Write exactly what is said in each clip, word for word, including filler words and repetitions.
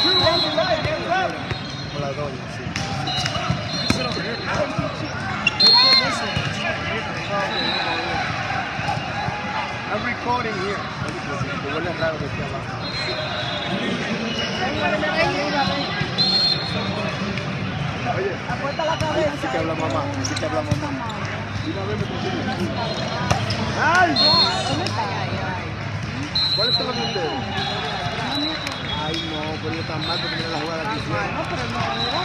Por la doña, sí. I'm recording here. Me huele raro que esté abajo. Oye, apuesta la cabeza. así que habla mamá, así que habla mamá. Y una vez me consigo. ¡Ay! ¿Cuáles son los de ustedes? Ay, no, pero yo tan mal porque mira la jugada que hicieron. No, pero no era.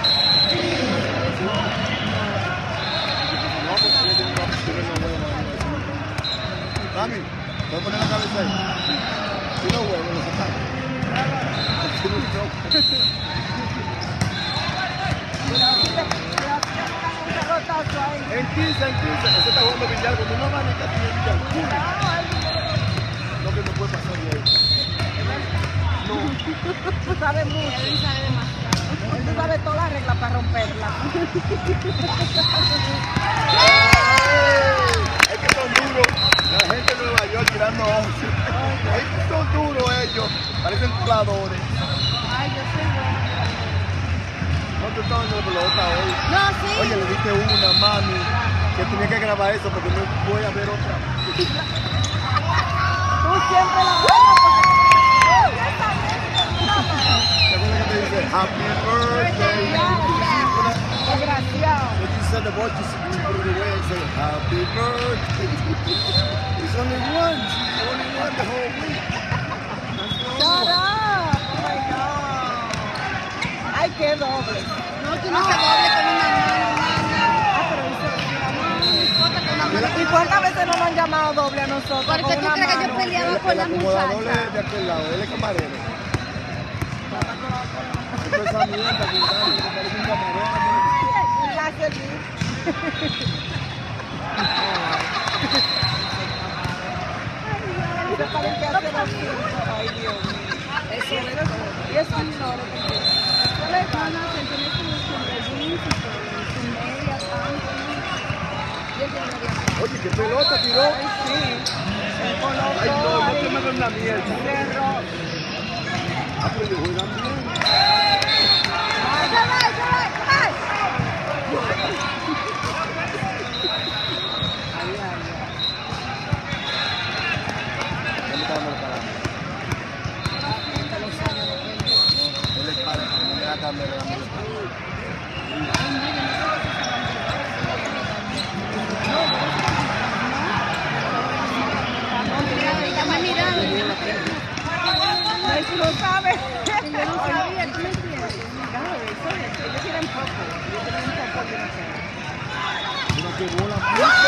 No, porque yo tengo una postura no buena. Mami, voy a poner la cabeza ahí. Si no huevo, lo sacamos. Si no choco. En quince, en quince. Ese está jugando billar con una manita tiene billar. Lo que no puede pasar de ahí. No. Tú sabes mucho. Él sabe demasiado. Tú sabes todas las reglas para romperla. Es que son duros. La gente de Nueva York tirando once. Es que son duros ellos. Parecen coladores. Ay, yo soy buena. No te estaban en la pelota hoy. No, sí. Oye, le diste una, mami, que tenía que grabar eso porque no voy a ver otra. Tú siempre la buena porque... ¿Te acuerdas que te dice Happy Birthday? Desgraciado. But you said the word, you said you put it away and say Happy Birthday. It's only one, only one the whole week. Shut up. Oh my God. Ay, qué doble. No, tú no se doble con una mano, Ah, pero dice ¿y cuántas veces no nos han llamado doble a nosotros? ¿Por qué tú crees que yo peleaba con las acomodador muchachas? es de aquel lado, él es camarero. Esa mierda, que parece un camarero. La seguí. Se parece que hace los tiempos. Ay, Dios mío. Eso es. Y eso es choro. Eso le gana, se tiene su jeans y todo, su media, tanto. Y él tiene media. Oye, qué pelota tiró. Ay, sí. Ay, no, no te me den la mierda. Ah, pero ellos juegan bien. Ay, ay, ay, ay. ¿Dónde está la marcada? Él es para, no me da cámara la marcada. Está mal mirando. Tú lo sabes. Yo no sabía, ¿tú me entiendes? Ellos quieren poco. Ellos quieren poco de nosotros. Mira qué bola.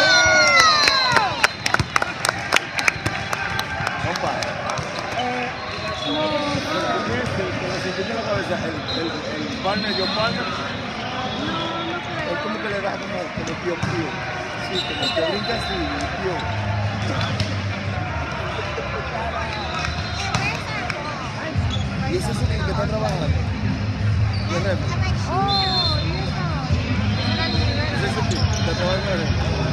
Compa. Eh, no. Este, que la sentí en la cabeza, el, el, el partner, John Partner. Es como que le da como, como pío pío. Sí, como que brinca así, pío. Y ese es el que está trabajando. De rep. Oh, Ese es el que está trabajando de rep.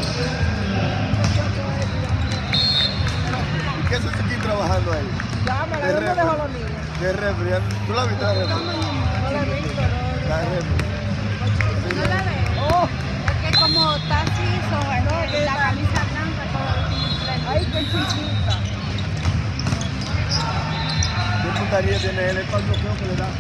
¿Y qué es ese que trabajando ahí? Llámala, De ¿dónde rep. dejó los niños? De rep. ¿Tú la viste de rep? No la he visto, La de rep. no la veo. Oh, Es que como está así, sobre la camisa blanca, todo el tiempo. ay, qué chiquita. ¿Qué puntaría tiene él? El cuatro creo que le da.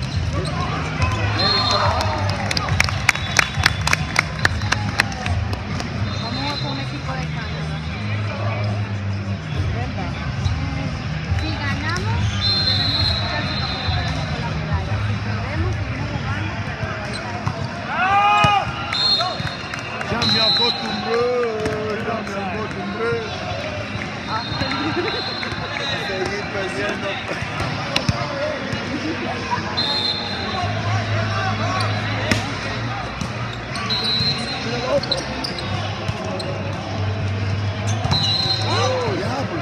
Vamos con un equipo de Canadá. ¿Verdad? Si ganamos, tenemos chance de quedarnos con la medalla. Si perdemos, seguimos jugando, pero ahí está. Ya me acostumbré, ya me acostumbré. Seguir perdiendo. Oh, diablo.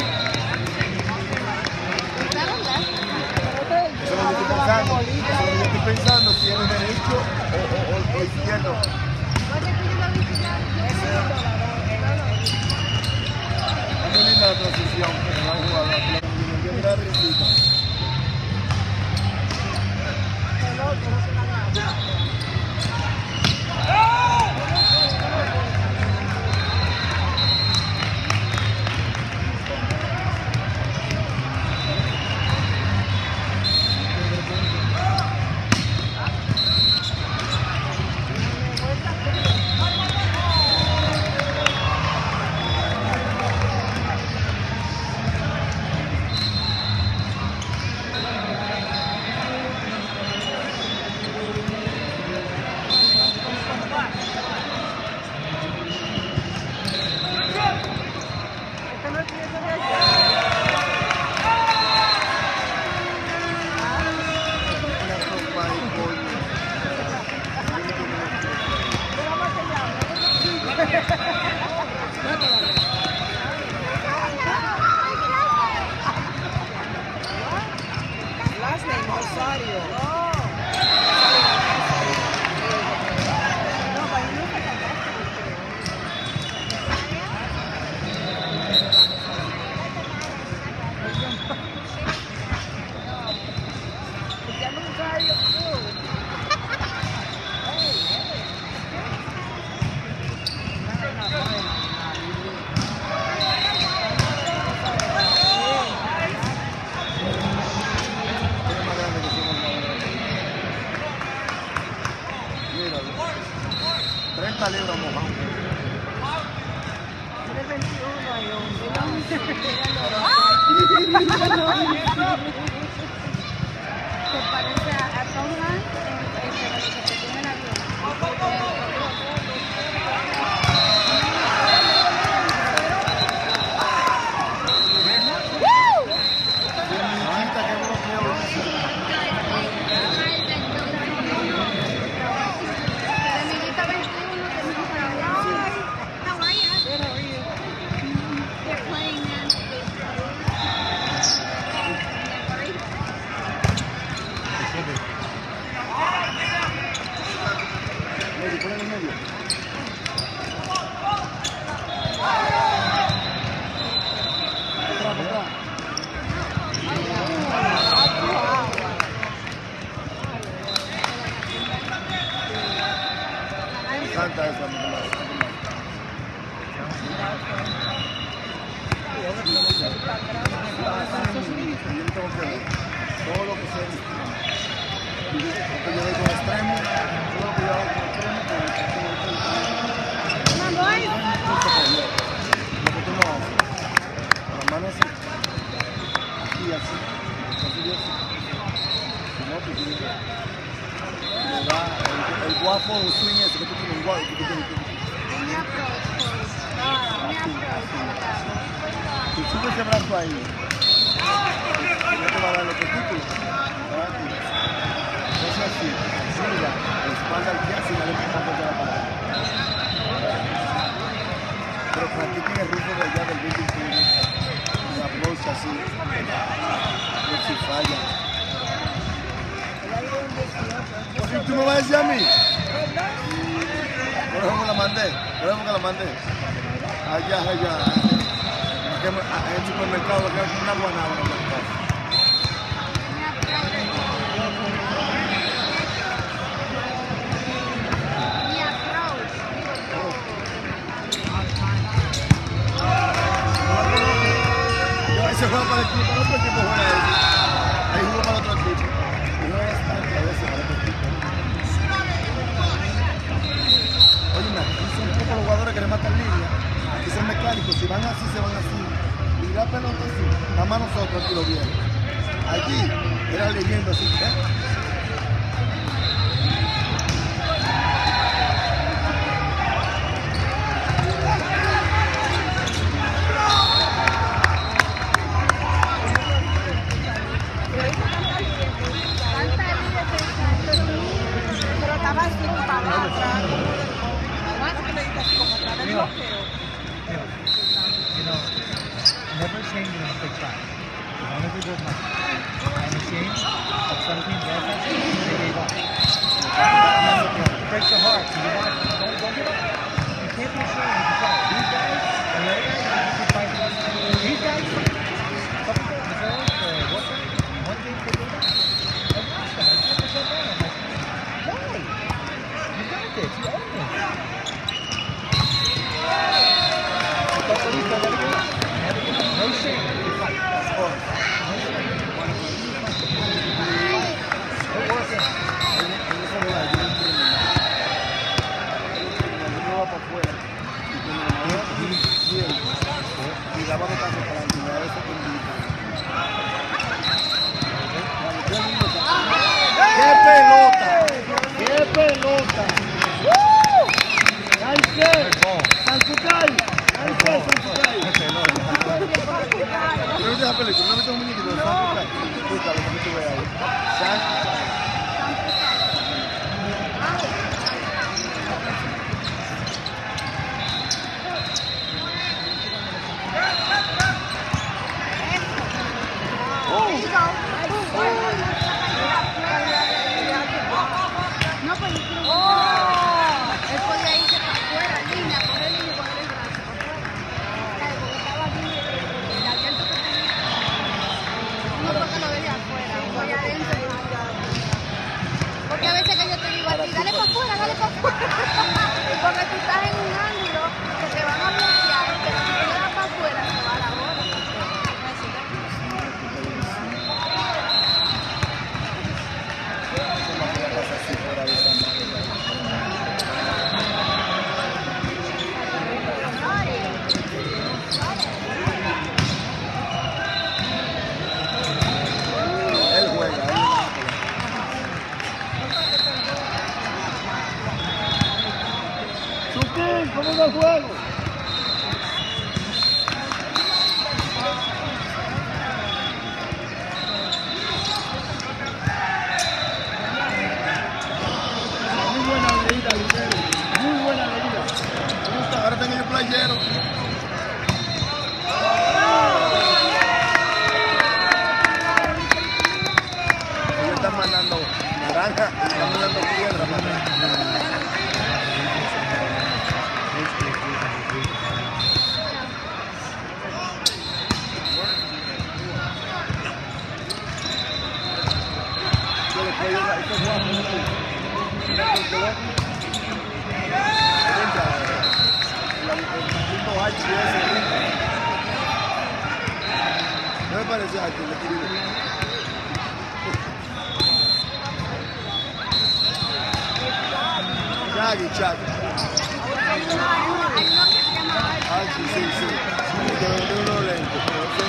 ¿Gustaron dar? Eso es lo que estoy pensando. Eso es lo que yo estoy pensando, si es derecho o, o, o, o izquierdo. Oye, tú ya lo viste ya. Es muy linda la transición que nos va a jugar. Yo miraba el principio. en Rosario. No, para mí no está treinta libras mojado. tres veintiuno hay once. Se parece a, a Tom Hanks en, en, en lo que se tiene en el avión. Chiquita que bloqueo. Amiguita veintiuno, que me dijo, "Hi, how are you?" Good, how are you? They're playing now. Medio, ponle en el medio. Atrás, atrás. Me encanta esa película. Yo tengo que ver todo lo que sea porque yo doy con extremo, todo lo que yo hago con extremo, Come on, boys. justo por Dios. Lo que tú no haces. Las manos así, aquí así, así y así. Si no, pues tienes que le da el, el guapo swing ese que tú tienes, un guapo que tú tienes. Un approach, boys. Un approach, un approach. Si subes ese brazo ahí, no te va a dar los testículos. Entonces así, así mira, la espalda al pie, así la deja más de la pared. Pero practiquen el ritmo de allá del Big Bang, el approach así, a ver si falla. ¿Por qué tú me vas a decir a mí? Por eso me la mandé, por eso que la mandé. Allá, allá, en el supermercado, que es una guanábana. Mi approach. Yo ahí se juega para el equipo, para otro equipo juega ese. Ahí juega para otro equipo. Y no es tanto a veces para otro equipo. Oye, aquí son pocos los jugadores que le matan línea. Aquí son mecánicos, si van así, se van así. Y la pelota así, nada más nosotros aquí lo vienen. Allí era leyendo así, ¿eh? Pero estaba así como para atrás. ¿Cuánto que le dices así como atrás del bloqueo? You know, never change in a big shot. As long as we go much. And the change of something that they gave up. It breaks your heart. You watch. Don't, don't give up. You can't be sure you can try. These guys, and the other guys, you can fight us. These guys, some people, the girls, uh, what one thing they do that. I watched them. I kept myself down. I'm like, why? You got this. You own this. No shame. You fight. That's all. No shame. They're working. Para afuera y cuando me voy a y daba de paso para la primera vez que ¡qué pelota! ¡Qué pelota! ¡Nice! ¡Santucay! ¡Nice! ¡Santucay! ¿No viste esa película? ¿No viste un muñequito de Santucay? Búscalo para que tú veas ahí. Santucay. Porque tú estás en un ángulo que te van a bloquear, pero si tú le das para afuera, se va la bola. Eso no puede pasar así fuera de esa manera. Él juega, él Chuquín, ¿cómo va el juego? Muy buena leída, Lucero. Muy buena leída. Me gusta, ahora tengo yo playero. Ellos están mandando naranja y están mandando piedra. Yo le puedo ayudar, esto es guapo, ¿no? Mira el color. Venga, el maldito H ese. No me parece H, le escribo. Chagui, Chagui. Hay uno, hay uno, hay uno que se llama Ah, sí, sí, sí. De unos lentes, pero ese...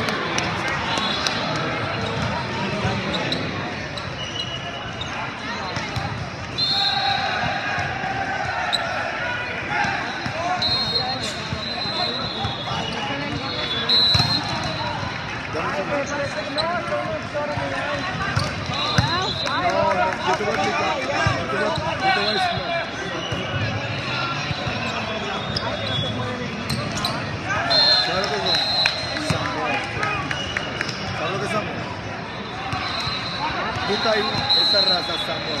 No, no, yo te voy a explicar. Yo te voy a, yo te voy a decir no. ¿Sabes lo que son? Samoa. ¿Sabes lo que es Samoa? Busca ahí esa raza Samoa.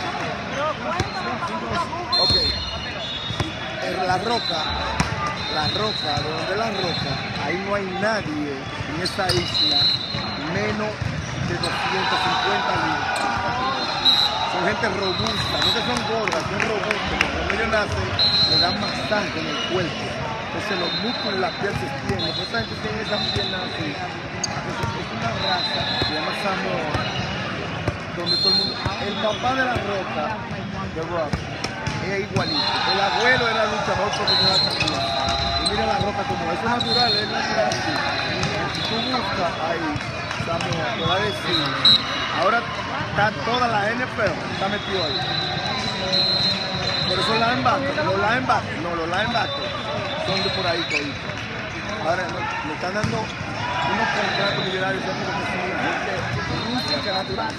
Ok. En la roca, la roca, de donde la roca, ahí no hay nadie en esta isla menos de doscientos cincuenta libras. Son gente robusta, no que son gordas, son robustas. Cuando ellos nacen, le dan masaje en el cuerpo. Entonces los músculos y las piernas se extienden. Por esa gente tiene esas piernas así. Entonces es una raza, se llama Samoa, donde todo el mundo... El papá de la roca, de Rock, es igualito. El abuelo era luchador profesional también. Y mira la roca como es natural, es natural así. Si tú buscas ahí, Samoa, te va a decir. Ahora está toda la N F L, está metido ahí. Por eso los linebackers, los linebackers, no, los linebackers son de por ahí toditos. Ahora le están dando unos contratos millonarios porque son gente música natural.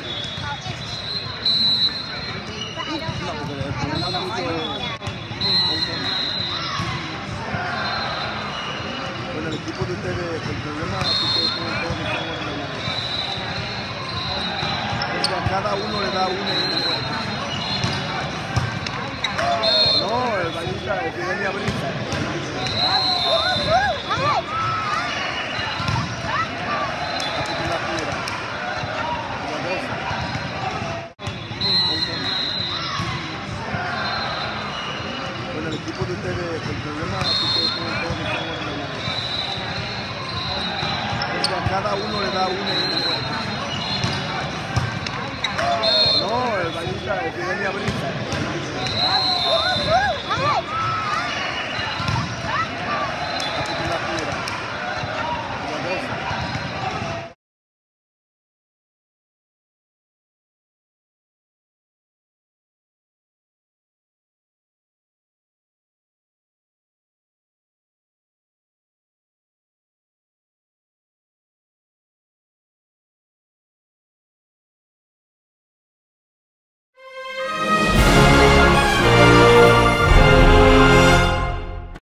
No, porque el problema mucho bueno, el equipo de ustedes, el problema es que ustedes tienen todos los jugadores. A cada uno le da uno y uno. No, el bañista, el que venía a brisa. La piedra. Como rosa. Bueno, el equipo de ustedes, el problema es que ustedes tienen todos los jugadores. A cada uno le da uno y uno. No, el bañista, el que venía a brisa.